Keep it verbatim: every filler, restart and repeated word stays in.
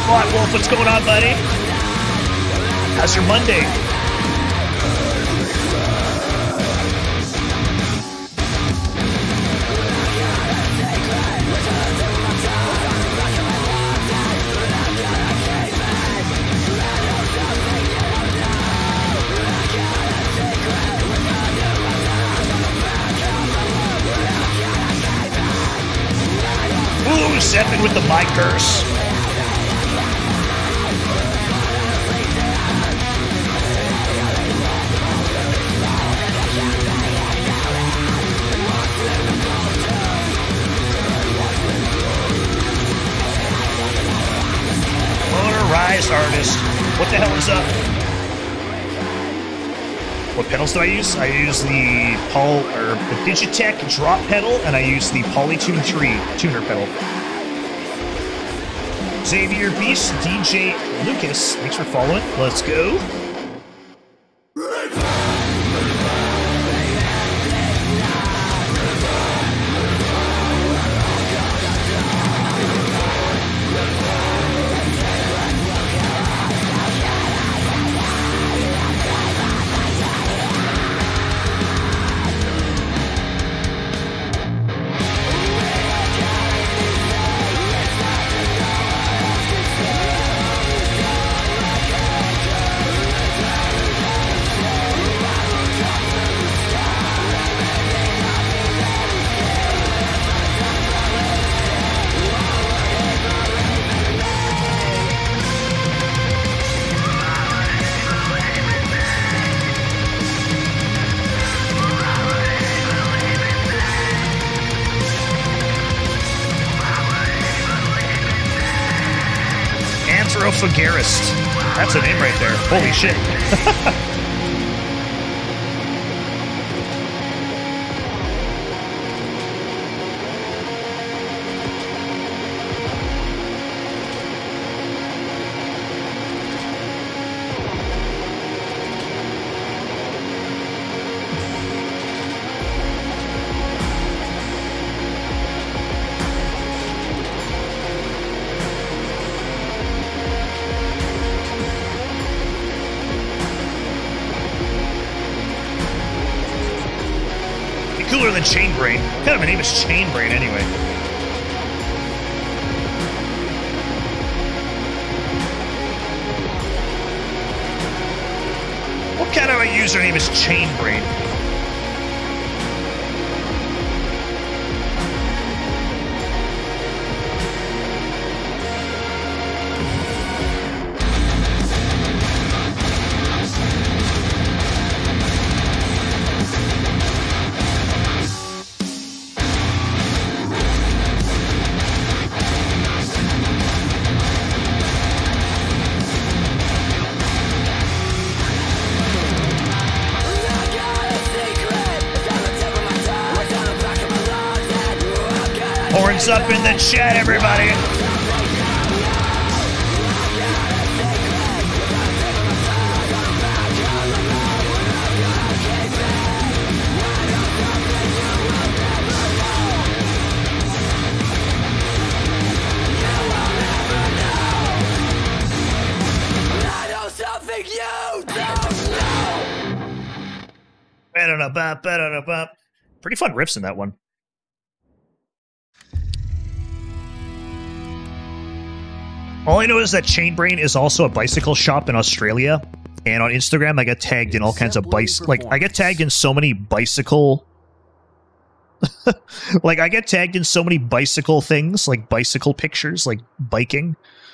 Spot Wolf, what's going on, buddy? How's your Monday? Ooh, Zeppin with the My Curse. Motorized Artist. What the hell is up? What pedals do I use? I use the Paul or the Digitech drop pedal, and I use the Polytune three tuner pedal. Xavier Beast, D J Lucas, thanks for following. Let's go. Anthrophagarist. That's a name right there. Holy shit. Cooler than Chainbrain. What kind of a name is Chainbrain anyway? What kind of a username is Chainbrain? Horns up in the chat, everybody. Pretty fun riffs in that one. All I know is that Chainbrain is also a bicycle shop in Australia, and on Instagram I get tagged in all kinds of bikes. Like, I get tagged in so many bicycle... like, I get tagged in so many bicycle things, like bicycle pictures, like biking.